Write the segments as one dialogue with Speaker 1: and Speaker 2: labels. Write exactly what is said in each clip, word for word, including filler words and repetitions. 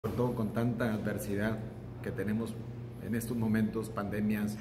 Speaker 1: Sobre todo con tanta adversidad que tenemos en estos momentos, pandemias,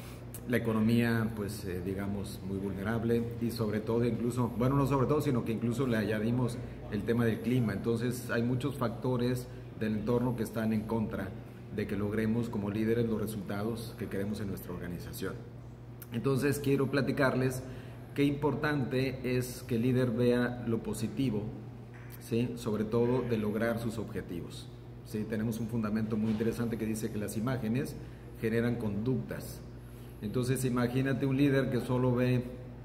Speaker 1: la economía, pues eh, digamos, muy vulnerable y sobre todo incluso, bueno, no sobre todo, sino que incluso le añadimos el tema del clima. Entonces hay muchos factores del entorno que están en contra de que logremos como líderes los resultados que queremos en nuestra organización. Entonces quiero platicarles qué importante es que el líder vea lo positivo, ¿sí? Sobre todo de lograr sus objetivos. ¿Sí? Tenemos un fundamento muy interesante que dice que las imágenes generan conductas. Entonces imagínate un líder que solo ve,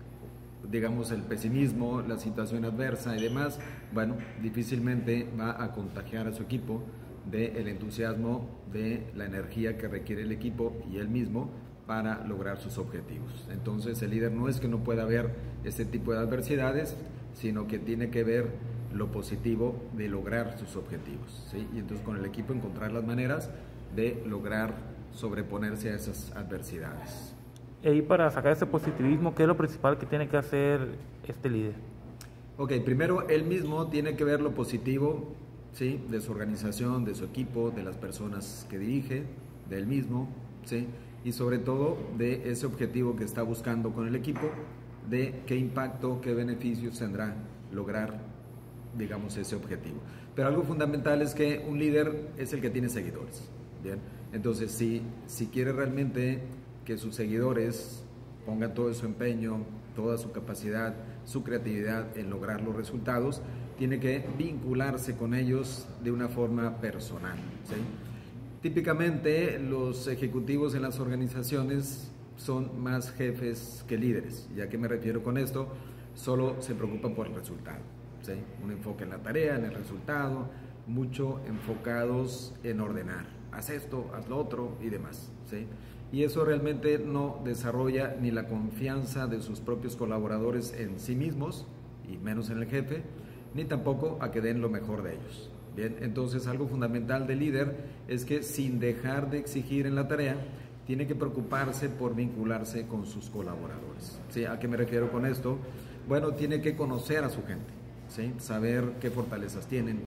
Speaker 1: digamos, el pesimismo, la situación adversa y demás, bueno, difícilmente va a contagiar a su equipo del entusiasmo, de la energía que requiere el equipo y él mismo para lograr sus objetivos. Entonces el líder no es que no pueda ver este tipo de adversidades, sino que tiene que ver lo positivo de lograr sus objetivos, ¿sí? Y entonces con el equipo encontrar las maneras de lograr sobreponerse a esas adversidades.
Speaker 2: Y ahí, para sacar ese positivismo, ¿qué es lo principal que tiene que hacer este líder?
Speaker 1: Ok, primero él mismo tiene que ver lo positivo, ¿sí? De su organización, de su equipo, de las personas que dirige, de él mismo, ¿sí? Y sobre todo de ese objetivo que está buscando con el equipo, de qué impacto, qué beneficios tendrá lograr, digamos, ese objetivo. Pero algo fundamental es que un líder es el que tiene seguidores, ¿bien? Entonces, si, si quiere realmente que sus seguidores pongan todo su empeño, toda su capacidad, su creatividad en lograr los resultados, tiene que vincularse con ellos de una forma personal, ¿sí? Típicamente, los ejecutivos en las organizaciones son más jefes que líderes. ¿Y a qué me refiero con esto? Solo se preocupan por el resultado, ¿sí? Un enfoque en la tarea, en el resultado, mucho enfocados en ordenar. Haz esto, haz lo otro y demás, ¿sí? Y eso realmente no desarrolla ni la confianza de sus propios colaboradores en sí mismos, y menos en el jefe, ni tampoco a que den lo mejor de ellos. Bien, entonces algo fundamental del líder es que sin dejar de exigir en la tarea, tiene que preocuparse por vincularse con sus colaboradores, ¿sí? ¿A qué me refiero con esto? Bueno, tiene que conocer a su gente, ¿sí? Saber qué fortalezas tienen,